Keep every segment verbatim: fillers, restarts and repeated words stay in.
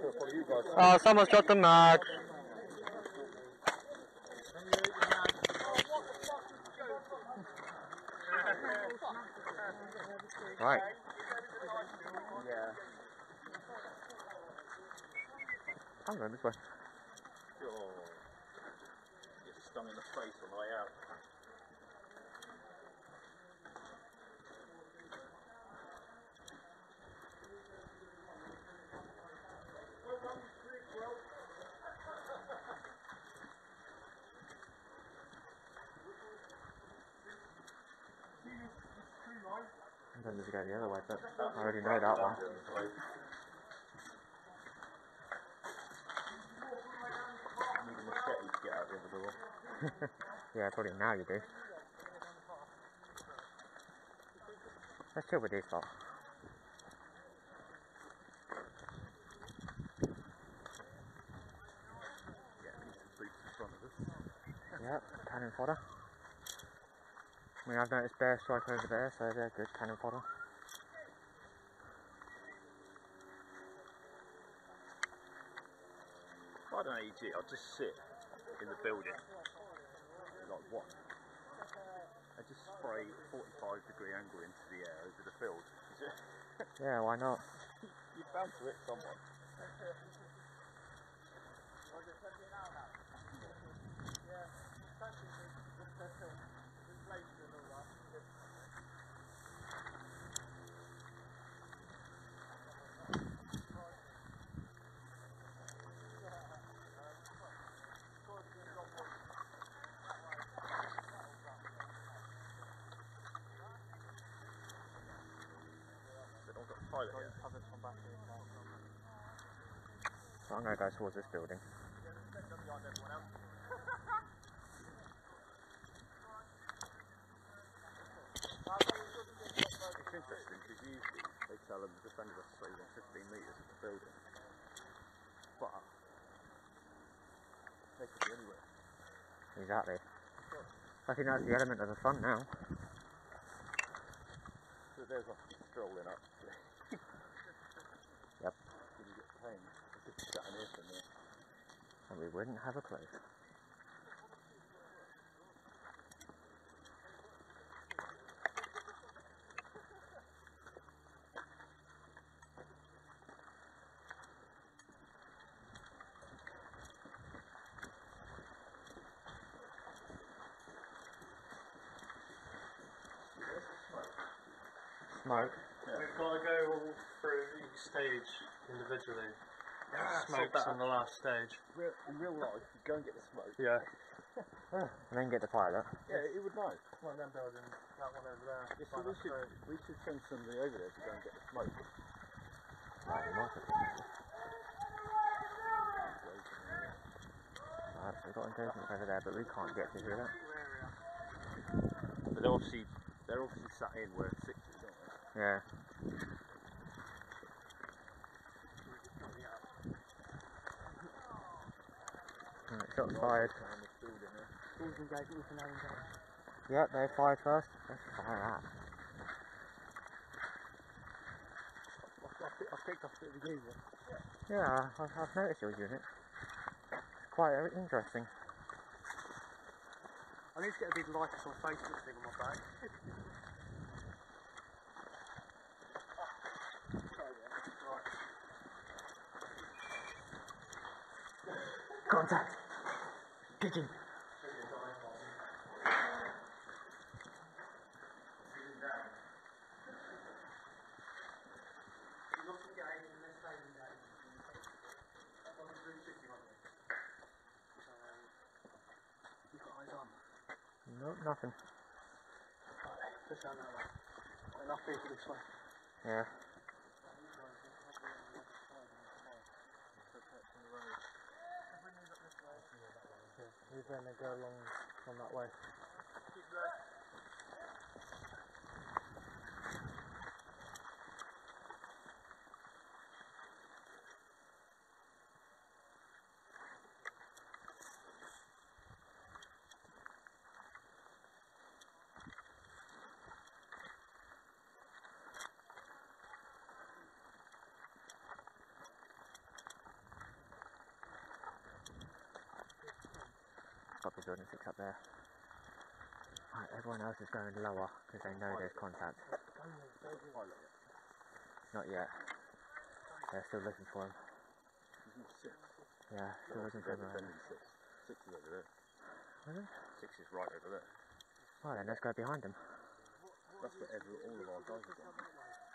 Oh, someone's dropped the mag. Right. Yeah. I'm going this way. Oh, get stung in the face on the way out. I'm going to go the other way, but I already know that one. Need a machete to get out the other door. Yeah, probably now you do. Let's chill with these lot. Yeah, these are boots in front of us. Yep, cannon fodder. I mean, I've noticed bear strike over there, so they're good cannon fodder. If I had an A G, I'd just sit in the building, like what? I just spray a forty-five degree angle into the air over the field. Yeah, why not? You're bound to hit someone. They don't got a pilot yet. So I'm going to go towards this building. It's interesting because usually they tell them the defender has to stay within fifteen metres of the building. But they could be anywhere. Exactly. I think that's the element of the fun now. So there's like strolling up. Yep. When you get pain, it's just sat in here from there. And we wouldn't have a clue. Smoke. Yeah. We've got to go all through each stage individually. Ah, Smoke's on the last stage. Real, in real life, you go and get the smoke. Yeah. And then get the pilot. Yeah, it would know. One of them buildings, that one over there. Yeah, so we should, we should send somebody over there to go and get the smoke. Right, nice. Right, so we've got engagement over there, but we can't get to hear that. But they're obviously, they're obviously sat in where six is, aren't they? Yeah. Right, shots fired. Yep, they fired first. Let's fire that. I picked up a bit of the geezer. Yeah, I've, I've noticed your unit. It's quite uh, interesting. I need to get a big likes on Facebook thing on my back. Contact! Pigeon! You've got eyes on. Nope, nothing. Right, push down that way. Enough people this way. Yeah. Yeah, you better go along on that way. building six up there. Right, everyone else is going lower because they know there's contact. Not yet. They're still looking for him. Yeah, still looking for him. Right. Six. Six is over there. Really? Six is right over there. Right then, let's go behind him. That's where every, all of our guys are gone.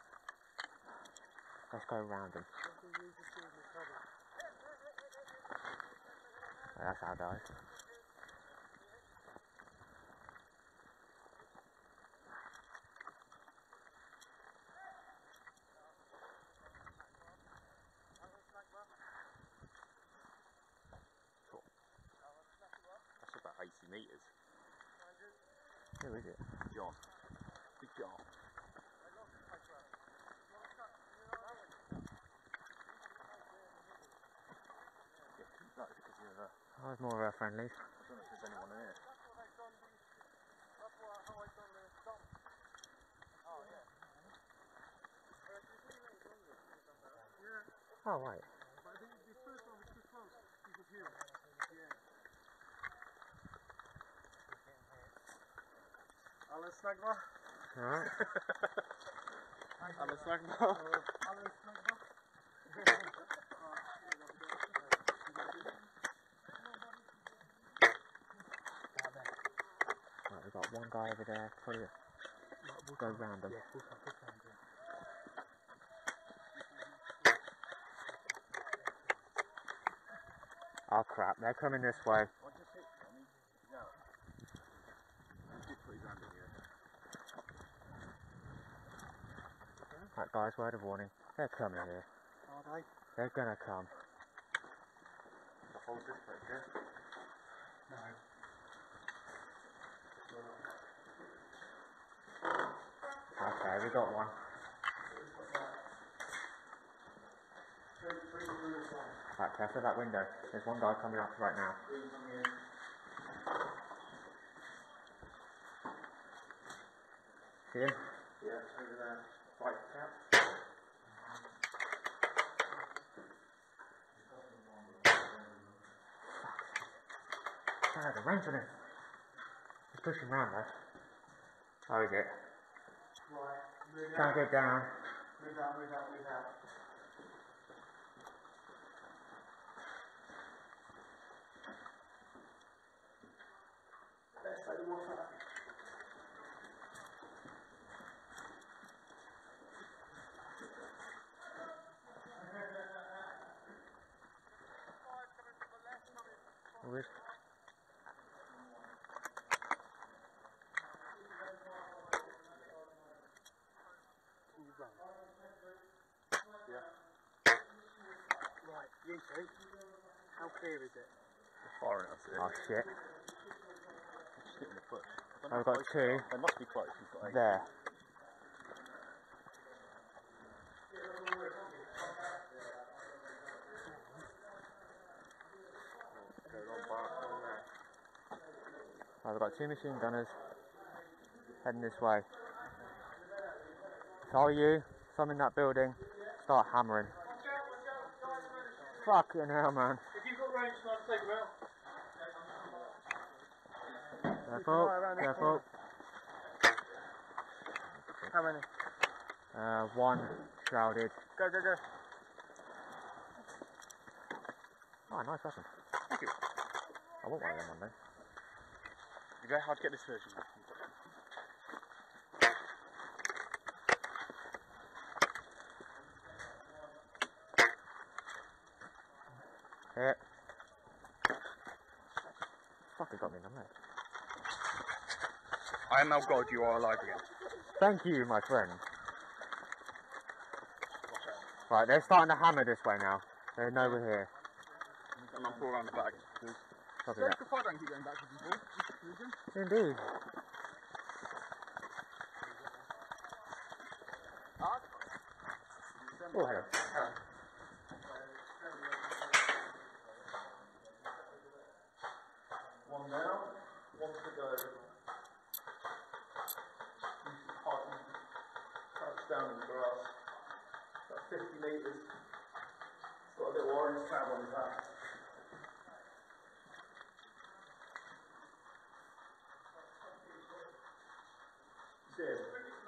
Let's go around him. Right, that's our guys. That's about eighty metres. Who is it? John. Big John. Yeah, no, because you're, uh, I was more of our friendlies. I don't know if there's anyone in here. Oh, right. Alan Snagma. Alright. Alan Snagma. Alan Snagma. Right, we've got one guy over there. Probably go round him. Oh crap, they're coming this way. I just hit him. He's out. He did put his hand in here. Right guys, word of warning. They're coming here. Are they? They're gonna come. Hold this place, yeah? No. Okay, we got one. Right, careful of that window. There's one guy coming up right now. See him? Yeah, over there. Right, yeah. Ah, the range on him. He's pushing round though. Oh, is it? Right, move Can't out. get down. Move out, move out, move out. Let's take them off that. Weird. Yeah. Right, you two. How clear is it? Far enough, is it? Oh shit. Just hit in the foot. I've got two. They must be close. He's got eight. There. Right, we've got two machine gunners heading this way. So are you, some in that building, start hammering. Fucking hell, man. If you've got range, try and take them out. Careful, careful. How many? Uh, one shrouded. Go, go, go. Oh, nice weapon. Thank you. I want one of them one day. You go hard to get this version. Hit. Fuck, it got me in the leg. I am now God, you are alive again. Thank you, my friend. Right, they're starting to hammer this way now. They know we're here. And I'm four around the back. Copy that. the fire don't keep going back with you, Indeed. Oh, hello. One down, one to go. Crouch down in the grass. About fifty metres. It's got a little orange tab on his back. see him?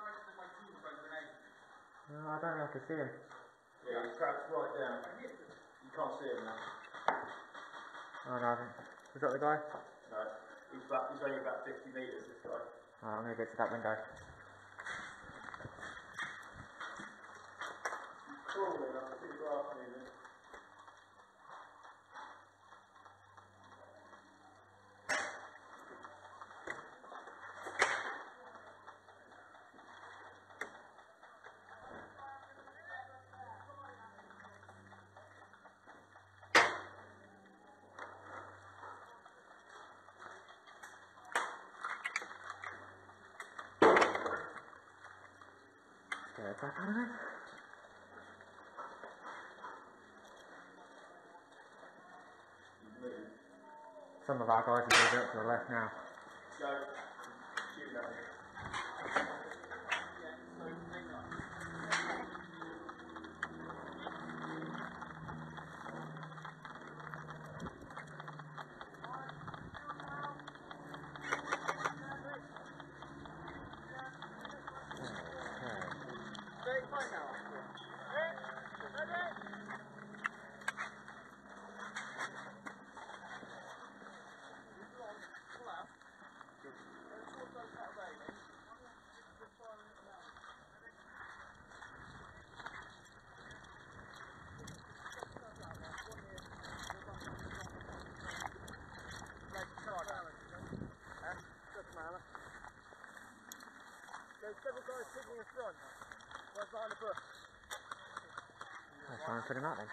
No, I don't know if I can see him. Yeah, he's crouched right down. You can't see him now. Oh no, I haven't. Was that the guy? No, he's, about, he's only about fifty metres, this guy. Oh, I'm going to get to that window. He's crawling, I can see the grass moving. Get back on it. Some of our guys are moving up to the left now. Go. Shoot at him. There's several guys sitting in front. Right behind the bush. Let's try and put him out then.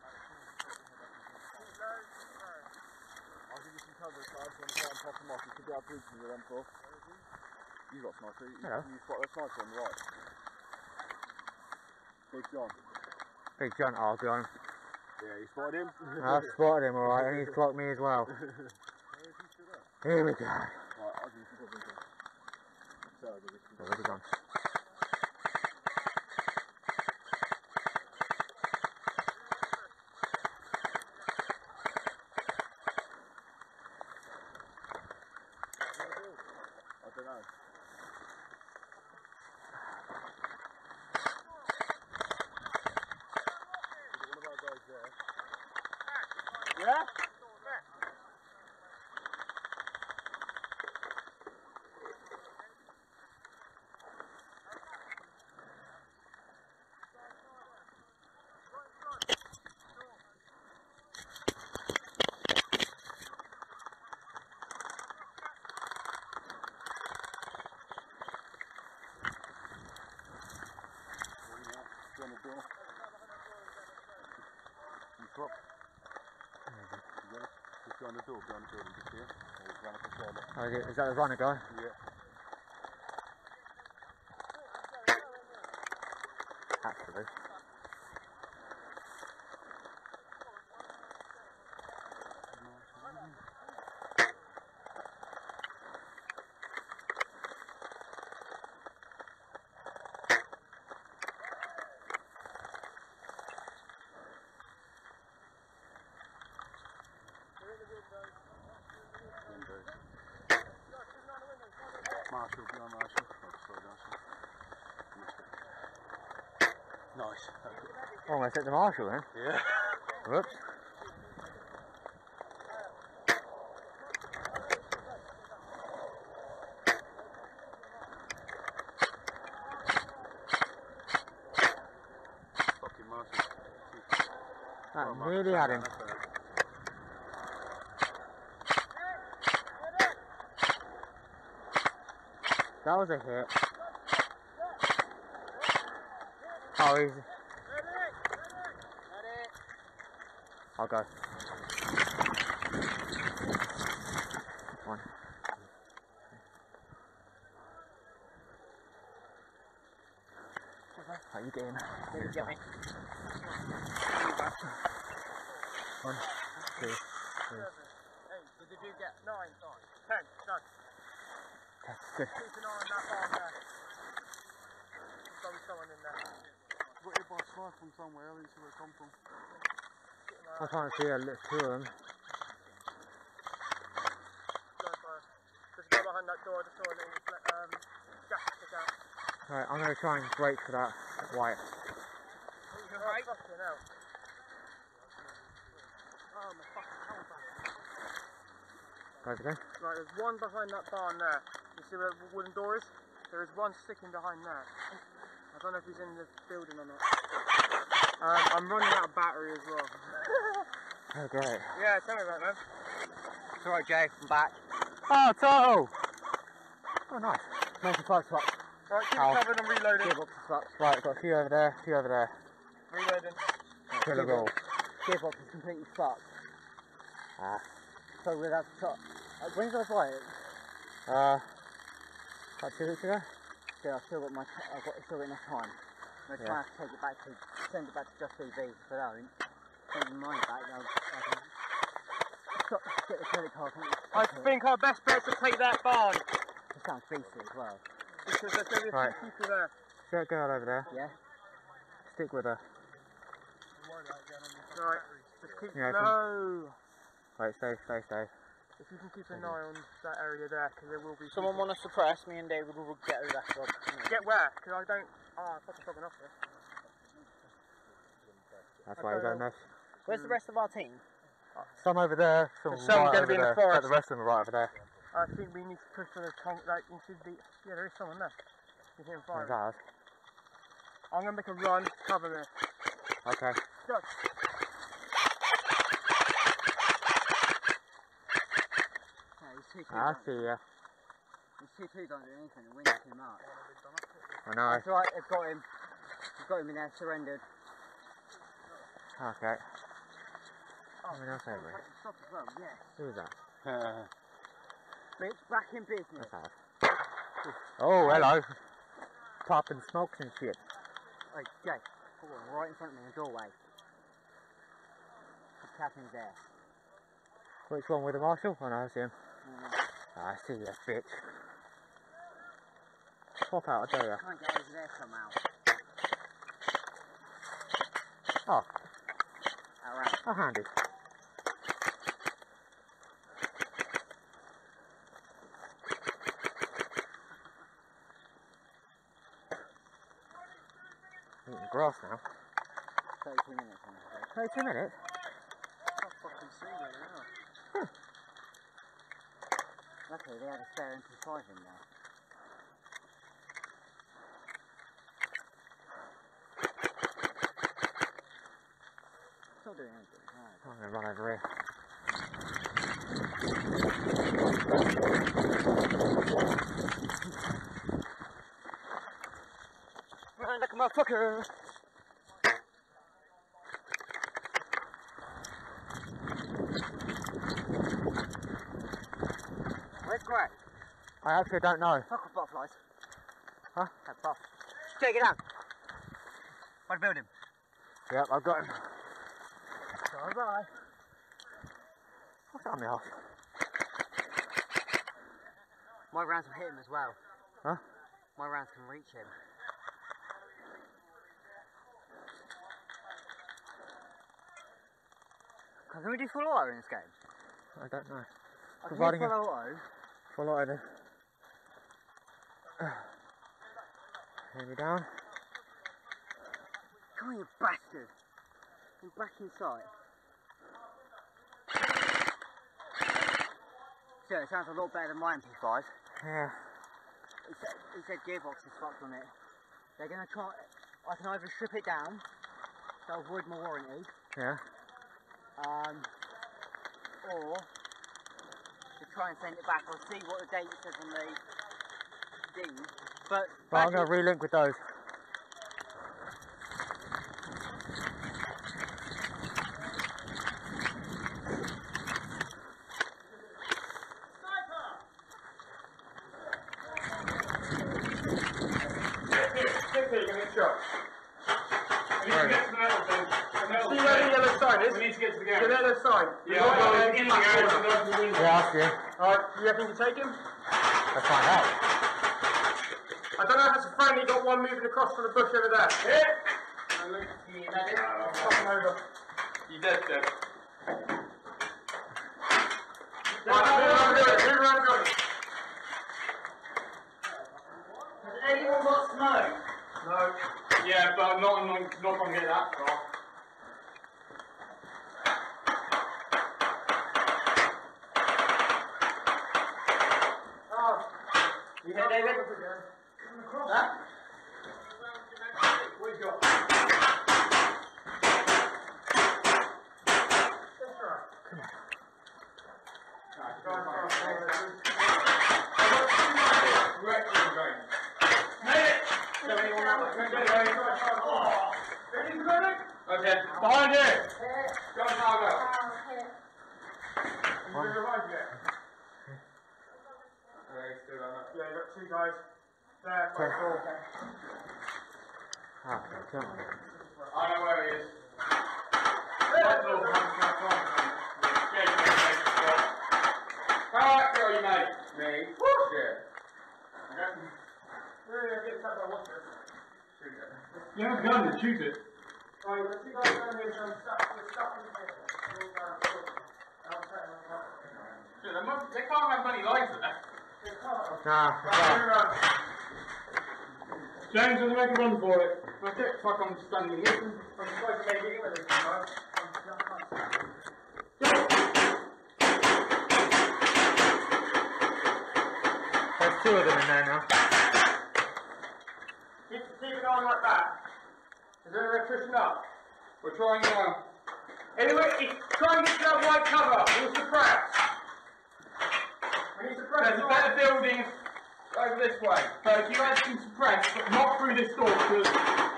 I'll give you some cover aside so I'm trying to pop them off. You should be able to reach them with them for. You got sniper. You, Hello. you spot that sniper on the right. Big John. Big John, oh, I'll be on him. Yeah, you spotted him? I've spotted him alright, and he's clocked me as well. Here we go. Right, I'll give you some cover aside. So I'll give you some So where's he gone? I don't know. Is one of our guys there? Yeah? On the door. You swap. You got it? Just behind the door, behind the building, just here. Or run up the side. Oh, is, it, is that the runner guy? Yeah. Actually. Windows. Marshall, behind Marshall. Oh, sorry, Marshall. Missed it. Nice. That's good. Almost at the marshal then. Yeah. Whoops. Fucking Marshall. That Oh, Marshall, nearly had him. that's better. That was a hit. Oh, he's... I'll go. One. How you getting? Did you get me? One, two, three. Hey, did you get nine times? Ten, done. Okay, good. Keep an eye on that bar there. There's probably someone in there. Got hit by a sniper from somewhere, I didn't see where it come from. I was trying to see a little two of them. Go for it. There's a guy behind that door, I just saw a little um, gas stick out. Right, I'm going to try and break for that white. You're right. Fucking hell. Oh, my fucking hell back. Over there. Right, there's one behind that barn there. You see where the wooden door is? There is one sticking behind there. I don't know if he's in the building or not. Um, I'm running out of battery as well. Oh, great. Yeah, tell me about that, man. It's alright, Jay, I'm back. Oh, Toto! Oh, nice. Make a five swap. Right, keep Ow. it covered and reloading. Gearbox is fucked. Right, got a few over there, a few over there. Reloading. Kill it all. Gearbox is completely fucked. Ah. So we'll have to try. Uh, when did I buy it? Uh, about two weeks ago? Yeah, I've still got my. T I've got still got enough time. I'm gonna try Yeah. to take it back to send it back to Just T V. If I don't, send the money back. I'll, I can stop, get the credit card. I think our best bet to take that barn. It sounds beastly as well. Because there's going to be a Right. few people there. See that girl over there? Yeah. Stick with her. Right, just keep. Yeah, I no! Right, stay, stay, stay. If you can keep an eye on that area there, because there will be. Someone people. want to suppress me and David will get over that one. Get where? Because I don't. Ah, oh, fucking fucking off there. That's why we don't know. Where's the rest of our team? Some over there, some There's some right gonna over be in the there. forest. But the rest of them are right over there. I think we need to push for the tank, like into the. Yeah, there is someone there. You hear him There's firing. ours. I'm gonna make a run to cover me. Okay. Go. Yeah, he's two two. I see ya. He's two two don't do anything. The wind's too much. I know. That's right. They've got him. They've got him in there. Surrendered. Okay. Oh, Someone else over here. stop as well. Yes. Who was that? Bitch, back in business. That's ours. Oh, hello. Popping smokes and shit. Hey, Jay, hold on, right in front of me in the doorway. The captain's there. Which one with the marshal? Oh no, I see him. Mm. Ah, I see you, bitch. Pop out, I tell ya. Can't get over there somehow. Oh, Alright. how handy. Eating grass now. thirty-two minutes on this. thirty-two minutes? I can't fucking see where they are. Luckily, they had a spare M P five in there. Still doing anything. Right. I'm gonna run over here. Run like a motherfucker! Where's Greg? I actually don't know. Fuck off butterflies. Huh? That's off. Take it down. By the building. Yep, I've got him. Bye bye. What's that on my house? My rounds will hit him as well. Huh? My rounds can reach him. Can we do full auto in this game? I don't know. I can Providing hit a- full auto. Full auto then. Hand me down. Come on, you bastard. You're back inside. So it sounds a lot better than my M P five. Yeah. He said, he said gearbox is fucked on it. They're going to try. I can either strip it down to avoid my warranty, Yeah. um, or to try and send it back. I'll see what the date says on the thing. But, But I'm going to relink with those. See where the yellow sign is? We need to get to the The garage. yellow sign. Yeah, I'll go in the garage and go to the window. Yeah, I'll see him. Alright, you reckon you take him? Let's find out. I don't know if it's a friend, you got one moving across from the bush over there. Hit! Stop him over. You dead, dead. Right, move around the building, move around the building. Anyone got smoke? No. Yeah, but I'm not, I'm not going to get that far. You hear David? Huh? What you got? Come on. Okay, behind you! Go on, Margo. You going to revive yet? Yeah, you got two guys. There, quite cool. Ah, come on. I know where he is. How accurate are you, mate? Me? Yeah. You have a gun, then shoot it. Right, let's see guys down here trying to stuff in here. They can't have many lives left. Nah, nah. James doesn't make a run for it. That's it, fuck, I'm standing here. I'm supposed to make it in with this time. There's two of them in there now. Keep, keep it on like that. Is there anybody pushing up? We're trying now. Anyway, try and get to that white cover. We'll suppress. We need to suppress. There's a better building over this way. So if you guys can suppress, but not through this door, because...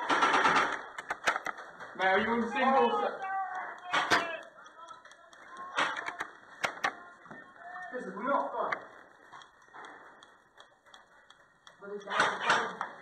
Now, are you in single... This is not fun.